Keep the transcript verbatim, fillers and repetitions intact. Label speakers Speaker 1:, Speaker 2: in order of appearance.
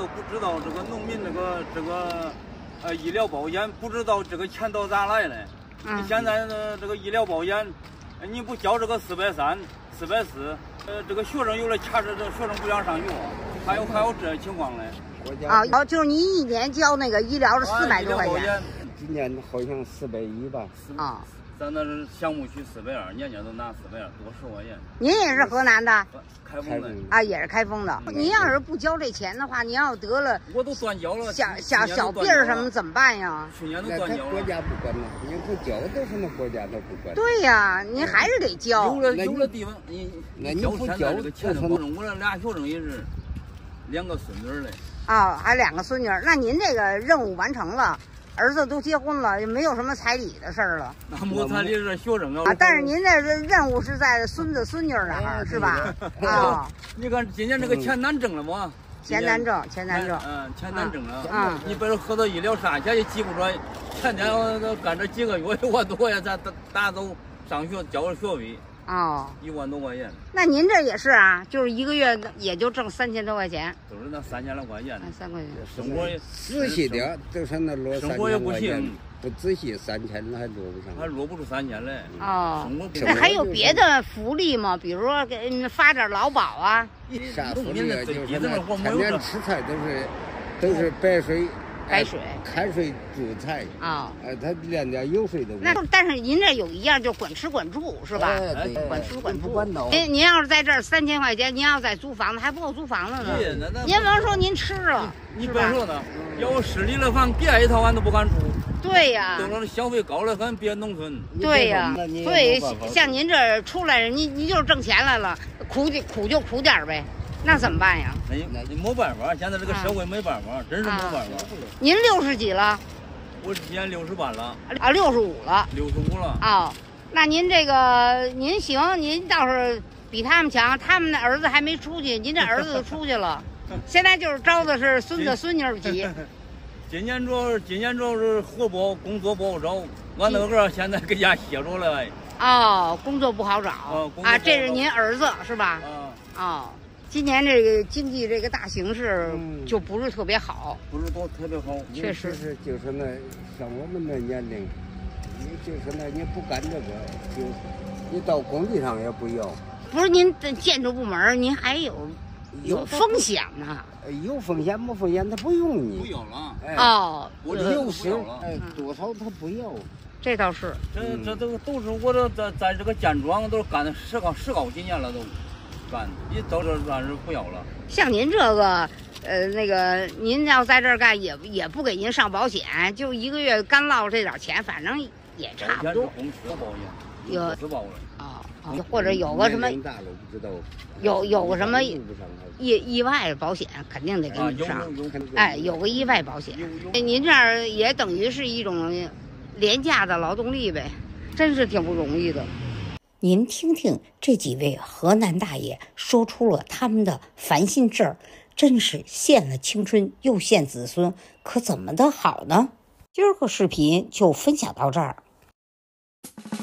Speaker 1: 都不知道这个农民这个这个呃医疗保险，不知道这个钱到咋来的。嗯、现在呢，这个医疗保险，你不交这个四百三、四百四，呃，这个学生有了卡着，这学生不想上学，还有还有这情况嘞。
Speaker 2: 啊，哦，就是你一年交那个医疗是四百多块钱。
Speaker 3: 今年好像四百一吧。
Speaker 2: 啊。
Speaker 1: 咱那是项目区四百二，年年都拿四百二，多十块钱。
Speaker 2: 您也是河南的？
Speaker 1: 开封的
Speaker 2: 啊，也是开封的。您要是不交这钱的话，您要得了，
Speaker 1: 我都断交了。
Speaker 2: 小小小病什么怎么办呀？
Speaker 1: 去年都断交了。
Speaker 3: 国家不管了，你不交都是那国家都不管。
Speaker 2: 对呀，您还是得交。
Speaker 1: 有了有了地方，你
Speaker 3: 那你不交
Speaker 1: 这个钱的保证。我这俩学生也是两个孙女嘞。
Speaker 2: 啊，还两个孙女。那您这个任务完成了。儿子都结婚了，也没有什么彩礼的事儿了。
Speaker 1: 那没彩礼是学生
Speaker 2: 啊，但是您这任务是在孙子孙女那儿，是吧？啊，
Speaker 1: 你看今年这个钱难挣了吗？
Speaker 2: 钱难挣，钱难挣。
Speaker 1: 嗯，钱难挣了。
Speaker 2: 嗯，
Speaker 1: 你比如合到医疗啥钱也挤不出来，前天我干这几个月一万多块钱，咱打走上学交了学费。
Speaker 2: 哦，
Speaker 1: 一万多块钱。
Speaker 2: 那您这也是啊，就是一个月也就挣三千多块钱，
Speaker 1: 都是那三千来块钱。
Speaker 2: 三块钱。
Speaker 1: 生活也
Speaker 3: 仔细点，都是那落三千块钱。不仔细，三千还落不上。
Speaker 1: 还落不出三千来。
Speaker 2: 哦，那还有别的福利吗？比如说给发点劳保啊？
Speaker 3: 啥福利啊？就是那天天吃菜都是都是白水。
Speaker 2: 白水、
Speaker 3: 开水煮菜
Speaker 2: 啊，
Speaker 3: 呃，他连点油水都没有。
Speaker 2: 那但是您这有一样，就管吃管住是吧？
Speaker 3: 哎，
Speaker 2: 管吃管住。
Speaker 3: 管到。
Speaker 2: 您您要是在这儿三千块钱，您要再租房子还不够租房子呢。您甭说您吃了，
Speaker 1: 你别说呢，要我市里的房，别一套俺都不敢住。
Speaker 2: 对呀，
Speaker 1: 都说消费高了很，别农村。
Speaker 2: 对呀，所以像您这出来，你你就是挣钱来了，苦就苦就苦点呗。那怎么办呀？
Speaker 1: 那你那你没办法，现在这个社会没办法，啊、真是没办法。
Speaker 2: 您六十几了？
Speaker 1: 我今年六十八了。
Speaker 2: 啊，六十五了。
Speaker 1: 六十五了。
Speaker 2: 哦，那您这个您行，您倒是比他们强。他们的儿子还没出去，您这儿子都出去了。现在就是招的是孙子孙女急。
Speaker 1: 今年主要今年主要是活不好，工作不好找。俺那个现在搁家歇着了。
Speaker 2: 哦，工作不好找。
Speaker 1: 哦、
Speaker 2: 啊，这是您儿子是吧？
Speaker 1: 啊。
Speaker 2: 哦。今年这个经济这个大形势就不是特别好，
Speaker 1: 不是多特别好，
Speaker 2: 确实
Speaker 3: 是就是那像我们那年龄，你就是那你不干这个，就你到工地上也不要。
Speaker 2: 不是您的建筑部门，您还有有风险呢？
Speaker 3: 有风险没风险，他不用你。
Speaker 1: 不要了。
Speaker 3: 哎、
Speaker 2: 哦，
Speaker 3: 我有时哎多少他不要。
Speaker 2: 这倒是，
Speaker 1: 这这都都是我这在在这个建筑行都是干了十高十高几年了都。干，你到这算是不要了。
Speaker 2: 像您这个，呃，那个您要在这儿干，也也不给您上保险，就一个月干落这点钱，反正也差不多。
Speaker 1: 公司保险，
Speaker 2: 有
Speaker 1: 自保了
Speaker 2: 啊，或者有个什么，有有个什么意意外保险，肯定得给你上。哎，有个意外保险，您这儿也等于是一种廉价的劳动力呗，真是挺不容易的。您听听这几位河南大爷说出了他们的烦心事儿，真是献了青春又献子孙，可怎么的好呢？今儿个视频就分享到这儿。